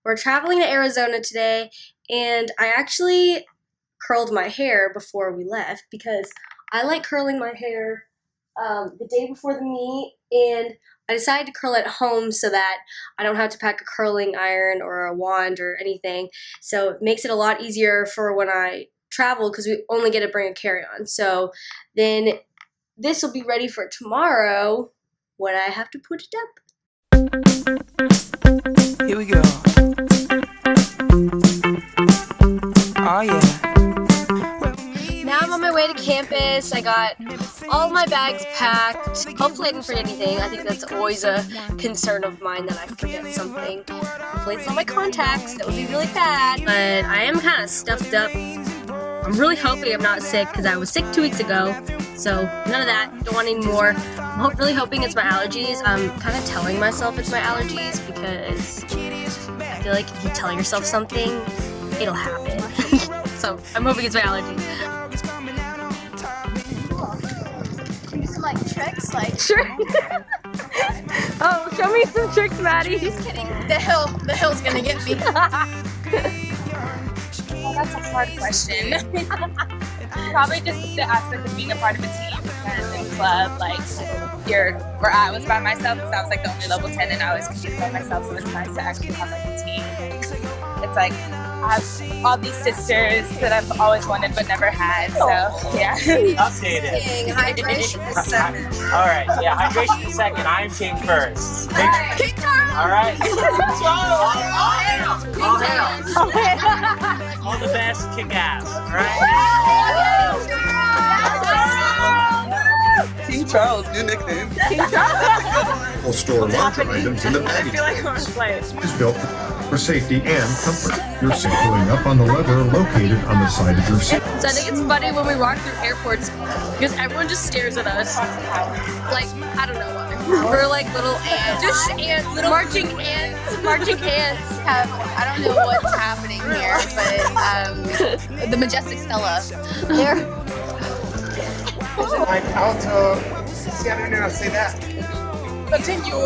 We're traveling to Arizona today, and I actually curled my hair before we left because I like curling my hair the day before the meet, and I decided to curl at home so that I don't have to pack a curling iron or a wand or anything. So it makes it a lot easier for when I travel because we only get to bring a carry-on. So then this will be ready for tomorrow when I have to put it up. Here we go. Oh yeah. Now I'm on my way to campus. I got all my bags packed. Hopefully I didn't forget anything. I think that's always a concern of mine, that I forget something. Hopefully it's not my contacts. That would be really bad. But I am kind of stuffed up. I'm really hoping I'm not sick because I was sick 2 weeks ago. So none of that. Don't want any more. I'm really hoping it's my allergies. I'm kind of telling myself it's my allergies because I feel like if you tell yourself something, it'll happen. So I'm hoping it's my allergies. Some like tricks, like Sure. Oh, show me some tricks, Maddie. Just kidding. The hill's gonna get me. Well, that's a hard question. Probably just the aspect of being a part of a team, because in club, like where I was by myself, because I was like the only level 10 and I always competed by myself, so it's nice to actually have like a team. It's like I have all these sisters that I've always wanted but never had, so yeah. Updated. Hydration is second. Alright, yeah, hydration is second. Iron shake first. Alright. All the best, kick ass. Alright? King Charles, new nickname. Will store larger items in the baggage. I feel like I want to play it. Is built for safety and comfort. Your seat pulling up on the lever located on the side of your seat. So I think it's funny when we walk through airports because everyone just stares at us. Like, I don't know why. We're like little ants. Just ants, little marching ants. Marching ants. I don't know what's happening here, but the majestic Stella. There. Like Alto. See, I don't know how to say that. Continue.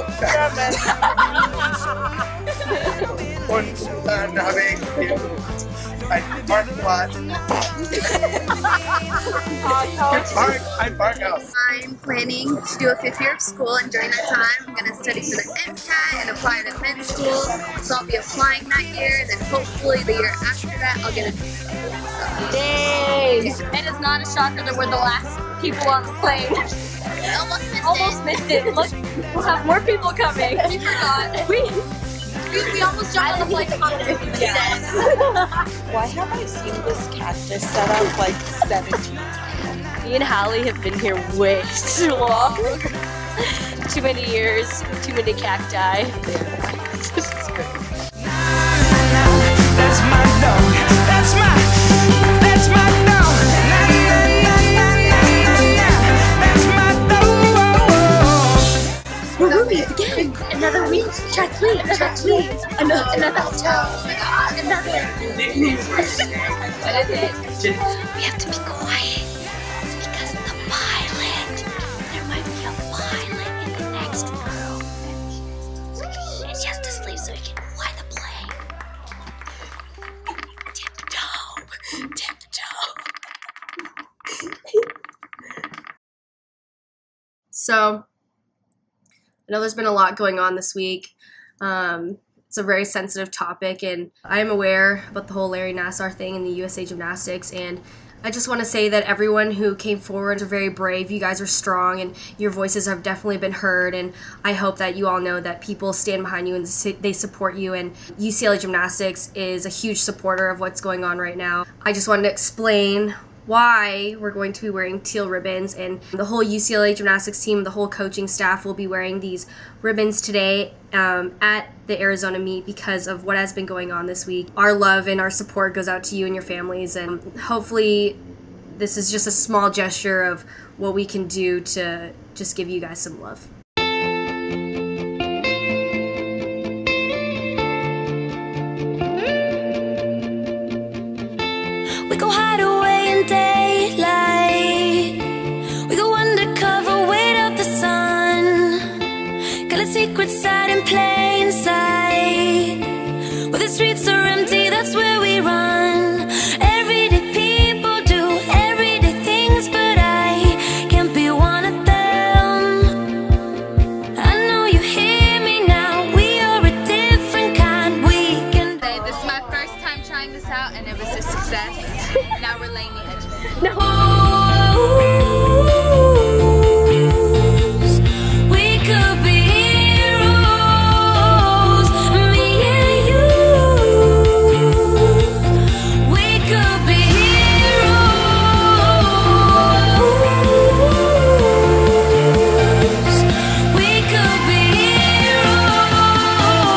Und having ein Parkplatz. Ein Parkhaus. I'm planning to do a 5th year of school, and during that time I'm going to study for the MCAT and apply to med school. So I'll be applying that year, and then hopefully the year after that I'll get a Dang! And it's not a shocker that we're the last people on the plane. Almost missed it. Look, we'll have more people coming. We forgot. We almost jumped on the plane to 50%. Why have I seen this cactus set up like 17 times? Me and Hallie have been here way too long. Too many years, too many cacti. This is great. That's my dog. That's my dog. That's my dog. Again, another week. Chat please. Another hotel. Oh my god, another. What is it? We have to be quiet. It's because of the pilot. There might be a pilot in the next room. And she has to sleep so we can fly the plane. Tiptoe. So, I know there's been a lot going on this week. It's a very sensitive topic, and I am aware about the whole Larry Nassar thing in the USA Gymnastics, and I just want to say that everyone who came forward are very brave. You guys are strong, and your voices have definitely been heard, and I hope that you all know that people stand behind you and they support you, and UCLA Gymnastics is a huge supporter of what's going on right now. I just wanted to explain why we're going to be wearing teal ribbons, and the whole UCLA Gymnastics team, the whole coaching staff will be wearing these ribbons today at the Arizona meet because of what has been going on this week. Our love and our support goes out to you and your families, and hopefully this is just a small gesture of what we can do to just give you guys some love. We go hide away in daylight. We go undercover, wait up the sun. Got a secret side in plain sight. With the streets are empty, that's where